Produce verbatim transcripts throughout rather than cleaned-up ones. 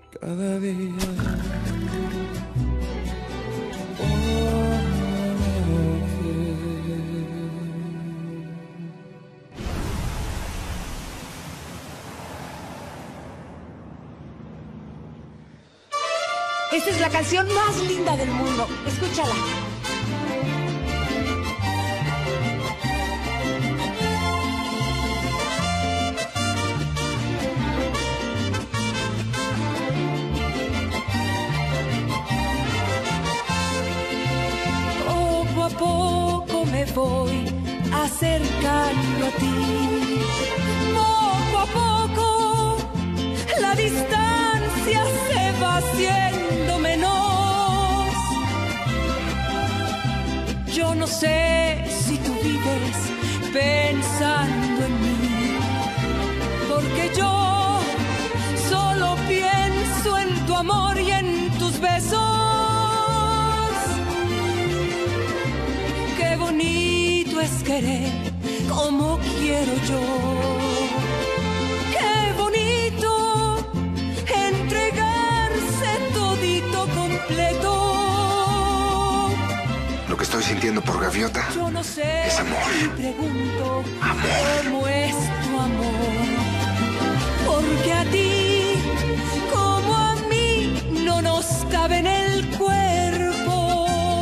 cada día. Esta es la canción más linda del mundo. Escúchala. Poco a poco me voy acercando a ti. Poco a poco la distancia se va haciendo menos. Yo no sé si tú vives pensando en mí, porque yo solo pienso en tu amor y en tus besos. Qué bonito es querer como quiero yo. Qué bonito entregarse todito completo. Lo que estoy sintiendo por Gaviota Yo no sé es amor. si pregunto Amor. cómo es tu amor, porque a ti como a mí no nos cabe en el cuerpo.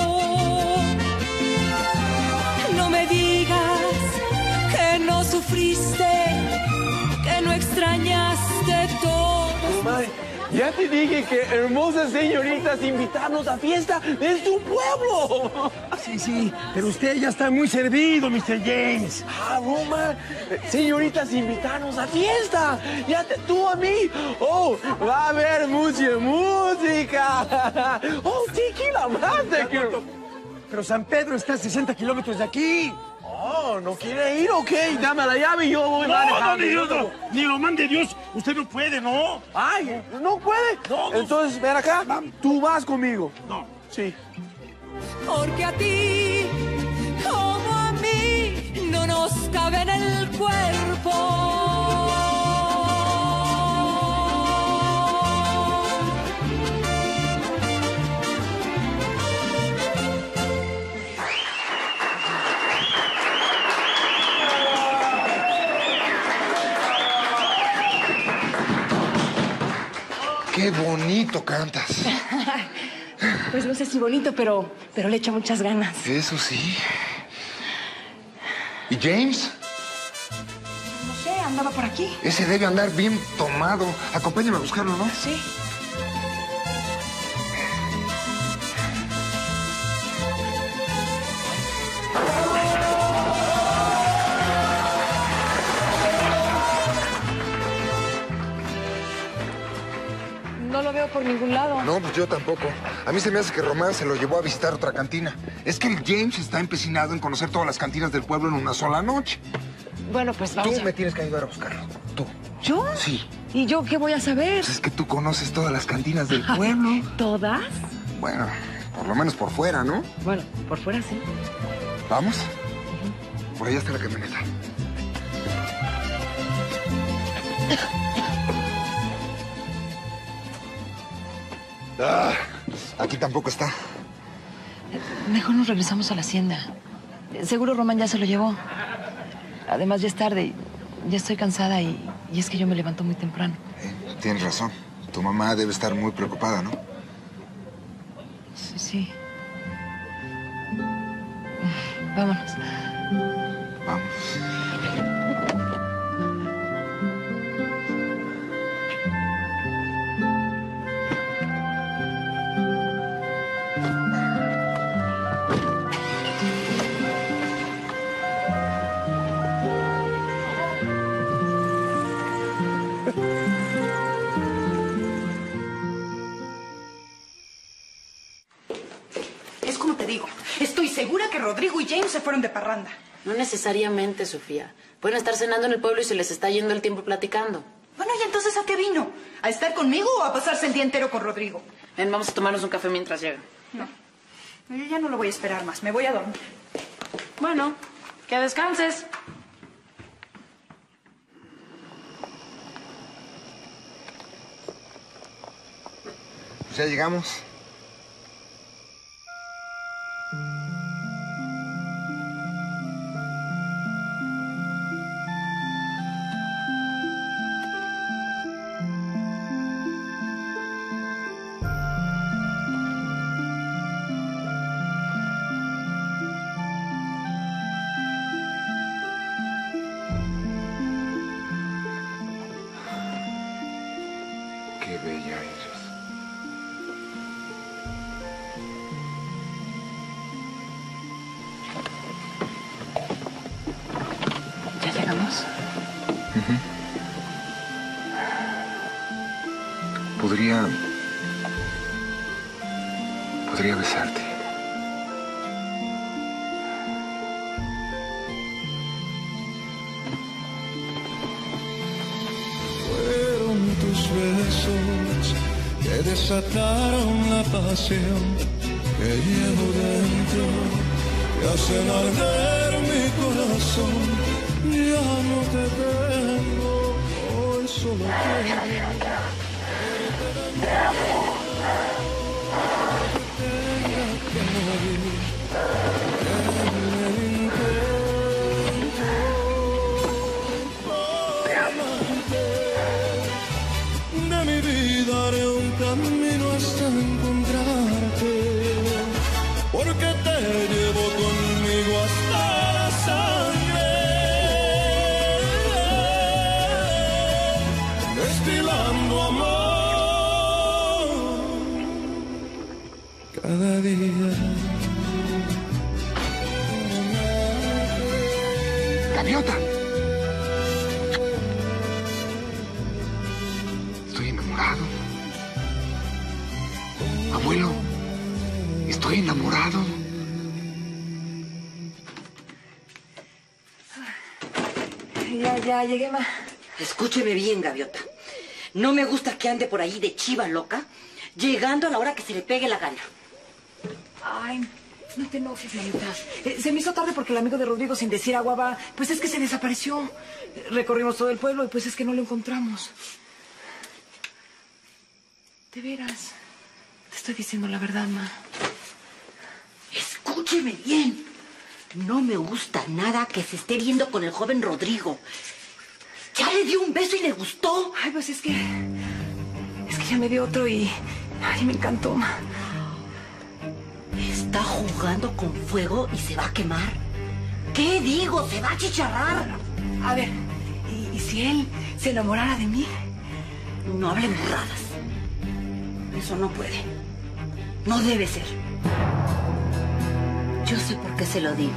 No me digas que no sufriste, que no extrañaste todo. Mamá, ya te dije que hermosas señoritas invitarnos a fiesta de su pueblo. Sí, sí, pero usted ya está muy servido, mister James. Ah, Roma, señoritas invitarnos a fiesta. Ya te, tú a mí. Oh, va a haber mucha música. Oh, tequila más tequila. Pero San Pedro está a sesenta kilómetros de aquí. Oh, ¿no quiere ir? Ok, dame la llave y yo voy No, manejando. no, ni, Dios, no, ni lo mande Dios. Usted no puede, ¿no? Ay, ¿no puede? No, no. Entonces, ven acá. Tú vas conmigo. No. Sí. Porque a ti, como a mí, no nos cabe en el cuerpo. ¡Qué bonito cantas! Pues no sé si bonito, pero, pero le echo muchas ganas. Eso sí. ¿Y James? No sé, andaba por aquí. Ese debe andar bien tomado. Acompáñame a buscarlo, ¿no? Sí. No lo veo por ningún lado. No, pues yo tampoco. A mí se me hace que Román se lo llevó a visitar otra cantina. Es que el James está empecinado en conocer todas las cantinas del pueblo en una sola noche. Bueno, pues vamos. Tú a- me tienes que ayudar a buscarlo. Tú. ¿Yo? Sí. ¿Y yo qué voy a saber? Pues es que tú conoces todas las cantinas del pueblo. ¿Todas? Bueno, por lo menos por fuera, ¿no? Bueno, por fuera sí. ¿Vamos? Por allá está la camioneta. Ah, aquí tampoco está. Mejor nos regresamos a la hacienda. Seguro Román ya se lo llevó. Además, ya es tarde y ya estoy cansada y, y es que yo me levanto muy temprano. Eh, tienes razón. Tu mamá debe estar muy preocupada, ¿no? Sí, sí. Vámonos. Vamos. Es como te digo, estoy segura que Rodrigo y James se fueron de parranda. No necesariamente, Sofía. Pueden estar cenando en el pueblo y se les está yendo el tiempo platicando. Bueno, ¿y entonces a qué vino? ¿A estar conmigo o a pasarse el día entero con Rodrigo? Ven, vamos a tomarnos un café mientras llega. No, yo ya no lo voy a esperar más, me voy a dormir. Bueno, que descanses. ya llegamos. Qué bella eres. ¿Ya llegamos? Uh-huh. Podría... Podría besarte. Fueron tus besos que desataron la pasión que llevo dentro, que hacen arder mi corazón. Ya no te tengo, hoy solo quiero. Te amo. Tenga que morir en el intento. Te amo. De mi vida haré un camino hasta encontrarte, porque te llevo conmigo hasta la sangre, destilando amor cada día. ¡Gaviota! Estoy enamorado. Abuelo, estoy enamorado. Ya, ya, llegué, ma. Escúcheme bien, Gaviota. No me gusta que ande por ahí de chiva loca, llegando a la hora que se le pegue la gana. Ay, no te enojes, mamita. Eh, se me hizo tarde porque el amigo de Rodrigo, sin decir agua va, pues es que se desapareció. Eh, Recorrimos todo el pueblo y pues es que no lo encontramos. De veras. Te estoy diciendo la verdad, ma. Escúcheme bien. No me gusta nada que se esté viendo con el joven Rodrigo. Ya le dio un beso y le gustó. Ay, pues es que... Es que ya me dio otro y... Ay, me encantó, ma. Está jugando con fuego y se va a quemar. ¿Qué digo? Se va a chicharrar. A ver, ¿y, y si él se enamorara de mí? No hablen burradas. Eso no puede. No debe ser. Yo sé por qué se lo digo.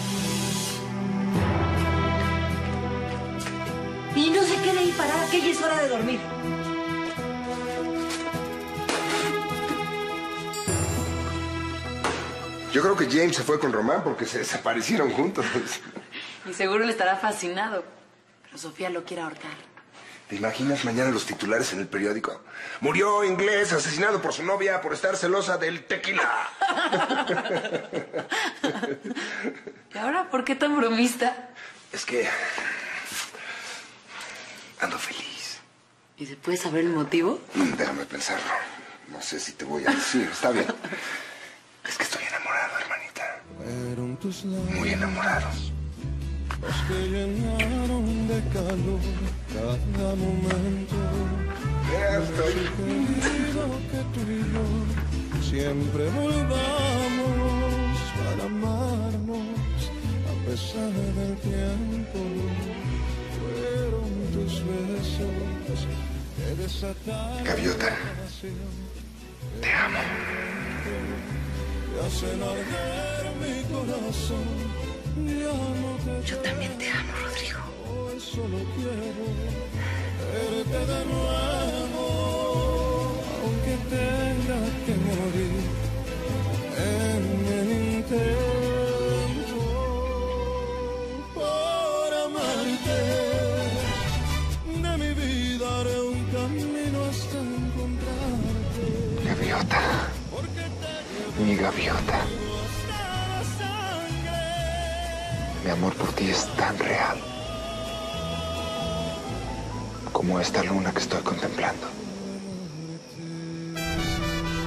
Y no se quede ahí parada, que ya es hora de dormir. Yo creo que James se fue con Román porque se desaparecieron juntos. Y seguro le estará fascinado. Pero Sofía lo quiere ahorcar. ¿Te imaginas mañana los titulares en el periódico? Murió inglés asesinado por su novia por estar celosa del tequila. ¿Y ahora por qué tan bromista? Es que... ando feliz. ¿Y se puede saber el motivo? Mm, Déjame pensarlo. No sé si te voy a decir. Está bien. Es que estoy enamorado, hermanita. Muy enamorado. Los que llenaron de calor cada momento. Ya estoy. Pido que tú y yo siempre volvamos para amarnos a pesar del tiempo. Fueron tus besos que desataron. Gaviota, te amo. Que hacen arder mi corazón. Yo también te amo, Rodrigo. Hoy solo quiero verte de nuevo, aunque tenga que morir en el intento por amarte. De mi vida haré un camino hasta encontrarte. Gaviota, mi gaviota. Mi amor por ti es tan real como esta luna que estoy contemplando.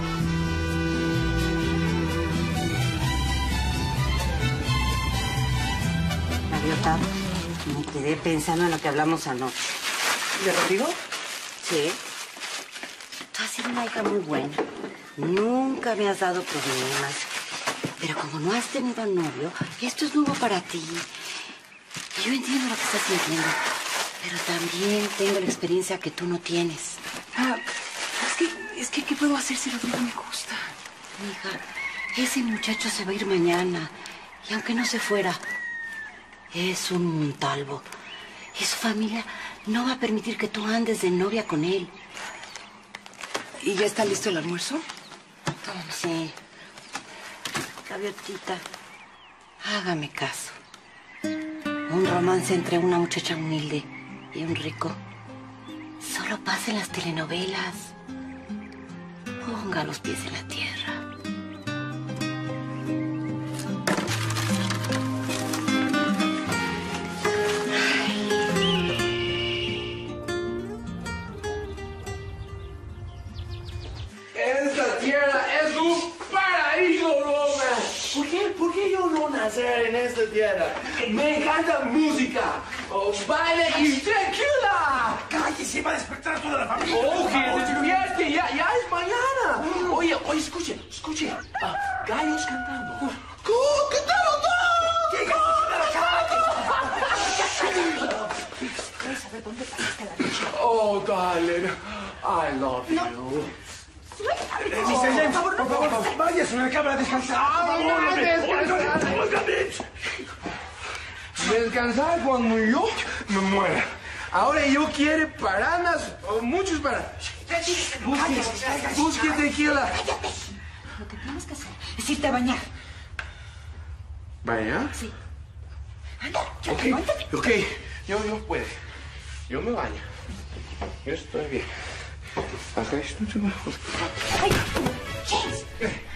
quedé pensando en lo que hablamos anoche. ¿De Rodrigo? Sí. Tú has sido una hija muy buena. Nunca me has dado problemas. Pero como no has tenido novio, esto es nuevo para ti. Y yo entiendo lo que estás sintiendo. Pero también tengo la experiencia que tú no tienes. Ah, es que, es que, ¿qué puedo hacer si Rodrigo me gusta? Hija, ese muchacho se va a ir mañana. Y aunque no se fuera, es un Montalvo. Y su familia no va a permitir que tú andes de novia con él. ¿Y ya está listo el almuerzo? Sí. Gaviotita, hágame caso. Un romance entre una muchacha humilde y un rico solo pasa en las telenovelas. Ponga los pies en la tierra. Esta tierra es un paraíso, Roma. ¿Por qué, ¿Por qué yo no nacer en esta tierra? Me encanta música, oh, baile y tequila. ¡Cállese! Va a despertar a toda la familia. ¡Oh, que despierte! Ya, ya es mañana. Oye, oye, escuche, escuche. Ah, gallos cantando. ¡Oh, cantamos todos! ¿Qué ¿Puedes saber dónde pasaste la noche? Oh, darling, I love No. you. mister James, por favor, por favor, váyase a la cámara a descansar. Ah, no, descansar. Descansar cuando yo me muera. Ahora yo quiero paranas, o muchos paranas. Busque, busque tequila. Lo que tienes que hacer es irte a bañar. ¿Bañar? Sí. Ok, ok, yo, yo puedo. Yo me baño. Yo estoy bien. Acá estoy seguro. ¡Ay! ¡James!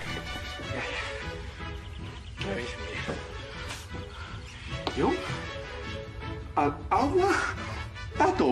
¿Yo? ¿Al agua? ¿A todo?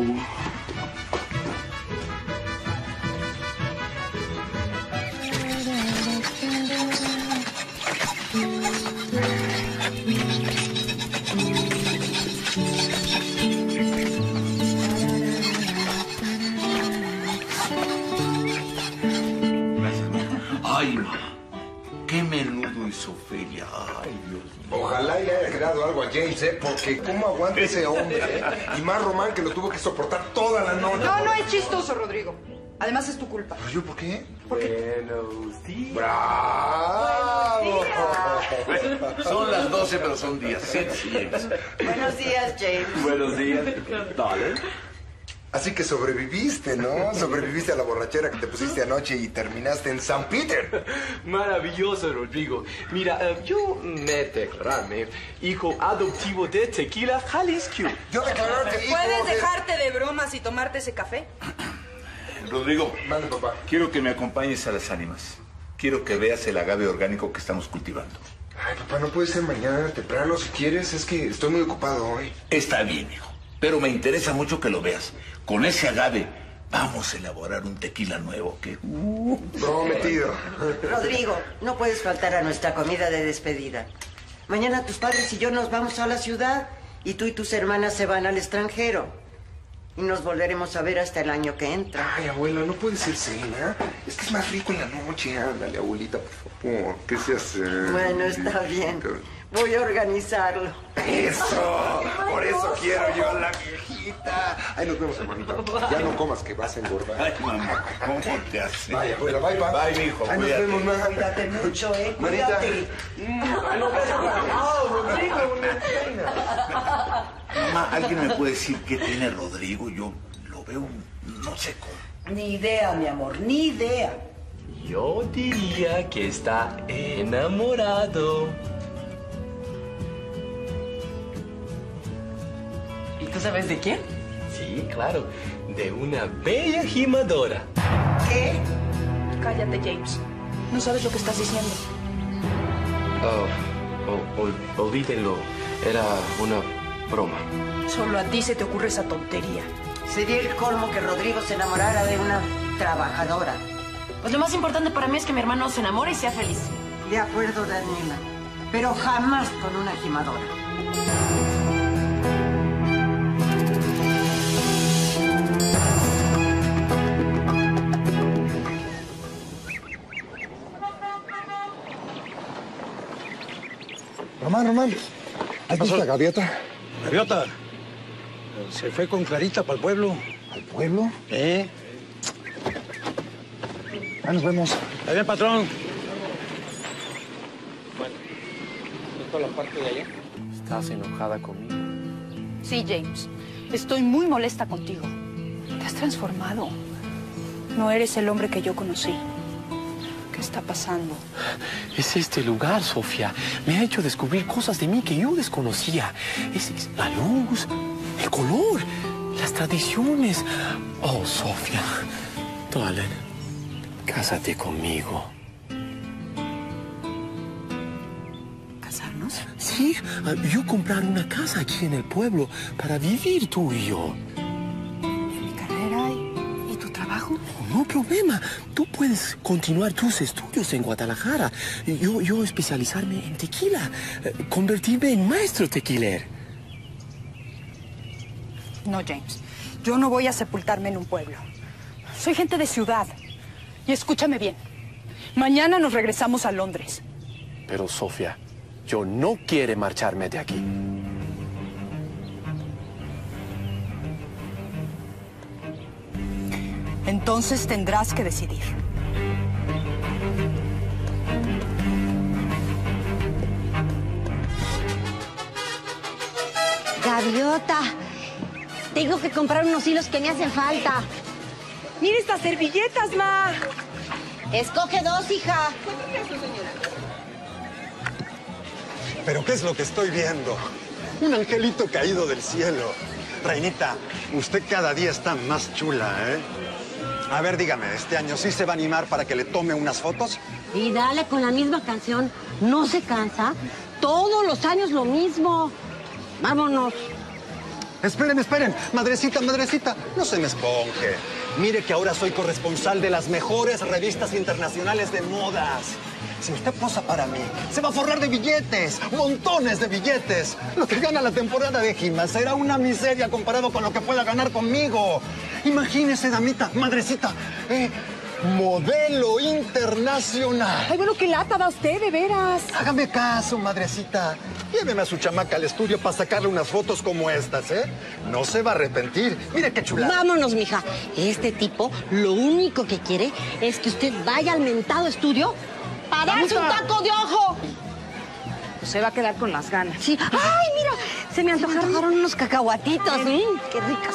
Ay, ma, qué menudo hizo Feria. Ay, Dios mío. Ojalá le haya quedado algo a James, ¿eh? Porque cómo aguanta ese hombre, ¿eh? Y más Román, que lo tuvo que soportar toda la noche. No, no es chistoso, Rodrigo. Además es tu culpa. ¿Pero yo por qué? Buenos días. ¡Bravo! Son las doce, pero son días. Siéntese, James. Buenos días, James. Buenos días. Dale. Así que sobreviviste, ¿no? Sobreviviste a la borrachera que te pusiste anoche y terminaste en San Peter. Maravilloso, Rodrigo. Mira, eh, yo me declararme hijo adoptivo de Tequila Jalisco. Yo declararte hijo ¿Puedes de- dejarte de bromas y tomarte ese café? Rodrigo, Mande, papá. quiero que me acompañes a las ánimas. Quiero que veas el agave orgánico que estamos cultivando. Ay, papá, no puede ser mañana temprano si quieres. Es que estoy muy ocupado hoy. Está bien, hijo. Pero me interesa mucho que lo veas. Con ese agave vamos a elaborar un tequila nuevo que... Uh, Prometido. Rodrigo, no puedes faltar a nuestra comida de despedida. Mañana tus padres y yo nos vamos a la ciudad y tú y tus hermanas se van al extranjero. Y nos volveremos a ver hasta el año que entra. Ay, abuela, no puede ser cena. Es que es más rico en la noche. Ándale, abuelita, por favor. ¿Qué se hace? Bueno, está bien. Voy a organizarlo. ¡Eso! Por eso quiero yo a la viejita. Ay, nos vemos, hermanito. Ya no comas, que vas a engordar. Ay, mamá, ¿cómo te hace? Vaya, abuela, bye, bye. Bye, mijo, Ay, nos cuídate. vemos, ma. Cuídate mucho, ¿eh? Manita. Cuídate. Rodrigo, una reina. Mamá, ¿alguien me puede decir qué tiene Rodrigo? Yo lo veo, no sé cómo. Ni idea, mi amor, ni idea. Yo diría que está enamorado. ¿Y tú sabes de quién? Sí, claro, de una bella gimadora. ¿Qué? Cállate, James. No sabes lo que estás diciendo. Oh, oh, ol- olvídenlo. Era una broma. Solo a ti se te ocurre esa tontería. Sería el colmo que Rodrigo se enamorara de una trabajadora. Pues lo más importante para mí es que mi hermano se enamore y sea feliz. De acuerdo, Daniela. Pero jamás con una gimadora. Román, Román. ¿Has visto a Gaviota? Gaviota. Se fue con Clarita para el pueblo. ¿Al pueblo? ¿Eh? Ahí nos vemos. Ahí bien, patrón. Bueno, ¿esto la parte de allá? ¿Estás enojada conmigo? Sí, James. Estoy muy molesta contigo. Te has transformado. No eres el hombre que yo conocí. ¿Qué está pasando? Es este lugar, Sofía. Me ha hecho descubrir cosas de mí que yo desconocía. Es, es la luz, el color, las tradiciones. Oh, Sofía. Darling, cásate conmigo. ¿Casarnos? Sí, yo comprar una casa aquí en el pueblo para vivir tú y yo. ¿Y mi carrera y, y tu trabajo? No problema. Tú puedes continuar tus estudios en Guadalajara. Yo, yo especializarme en tequila. Convertirme en maestro tequiler. No, James. Yo no voy a sepultarme en un pueblo. Soy gente de ciudad. Y escúchame bien. Mañana nos regresamos a Londres. Pero, Sofía, yo no quiero marcharme de aquí. Entonces tendrás que decidir. Gaviota, tengo que comprar unos hilos que me hacen falta. Mira estas servilletas, ma. Escoge dos, hija. ¿Pero qué es lo que estoy viendo? Un angelito caído del cielo. Reinita, usted cada día está más chula, ¿eh? A ver, dígame, ¿este año sí se va a animar para que le tome unas fotos? Y dale con la misma canción. No se cansa. Todos los años lo mismo. Vámonos. Esperen, esperen. Madrecita, madrecita, no se me esponje. Mire que ahora soy corresponsal de las mejores revistas internacionales de modas. Si usted posa para mí, se va a forrar de billetes, montones de billetes. Lo que gana la temporada de Gima será una miseria comparado con lo que pueda ganar conmigo. Imagínese, damita, madrecita, eh, modelo internacional. Ay, bueno, qué lata da usted, de veras. Hágame caso, madrecita. Lléveme a su chamaca al estudio para sacarle unas fotos como estas, ¿eh? No se va a arrepentir. Mire qué chulada. Vámonos, mija. Este tipo lo único que quiere es que usted vaya al mentado estudio para darse un taco de ojo. Pues se va a quedar con las ganas. Sí. Ay, mira, se me antojaron, se me unos cacahuatitos. Mm, qué ricas.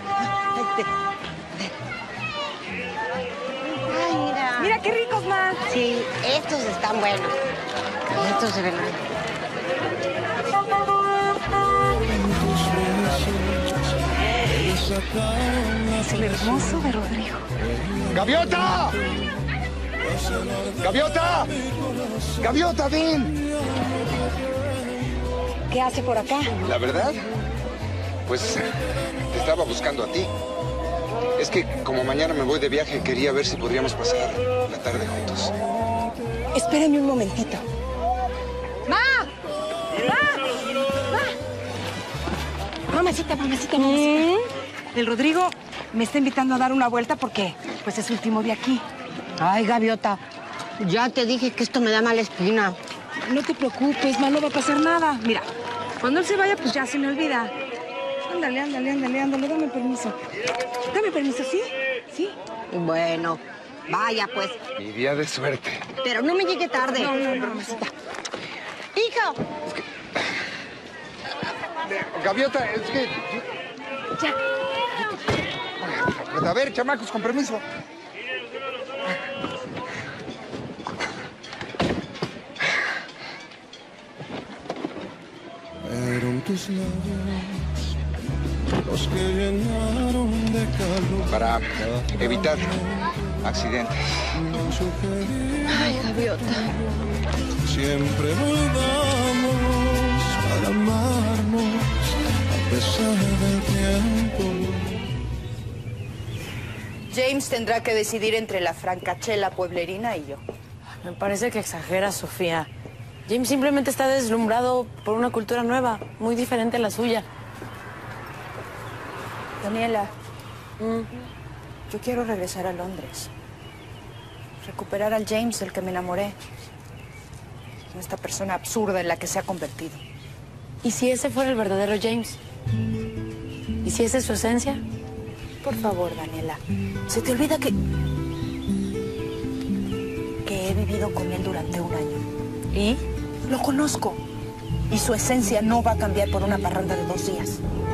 Ay, mira. Mira qué ricos, ma. Sí, estos están buenos. Estos se ven. Es el hermoso de Rodrigo. ¡Gaviota! ¡Gaviota! ¡Gaviota, ven! ¿Qué hace por acá? La verdad, pues te estaba buscando a ti. Es que como mañana me voy de viaje, quería ver si podríamos pasar la tarde juntos. Espérame un momentito. ¡Ma! ¡Ma! ¡Ma! Mamacita, mamacita, mamacita. El Rodrigo me está invitando a dar una vuelta porque, pues, es su último día aquí. Ay, Gaviota, ya te dije que esto me da mala espina. No te preocupes, ma, no va a pasar nada. Mira, cuando él se vaya, pues ya se me olvida. Ándale, ándale, ándale, ándale, dame permiso. Dame permiso, ¿sí? ¿Sí? Bueno, vaya, pues. Mi día de suerte. Pero no me llegue tarde. No, no, no, mamacita. ¡Hijo! Es que... Gaviota, es que... Ya. A ver, chamacos, con permiso. Fueron tus labios los que llenaron de calor. Para evitar accidentes. Ay, Gaviota. Siempre volvamos para amarnos a pesar del tiempo. James tendrá que decidir entre la francachela pueblerina y yo. Me parece que exagera, Sofía. James simplemente está deslumbrado por una cultura nueva, muy diferente a la suya. Daniela, mm, yo quiero regresar a Londres. Recuperar al James del que me enamoré. en esta persona absurda en la que se ha convertido. ¿Y si ese fuera el verdadero James? ¿Y si esa es su esencia? Por favor, Daniela, se te olvida que... que he vivido con él durante un año. ¿Y? Lo conozco. Y su esencia no va a cambiar por una parranda de dos días.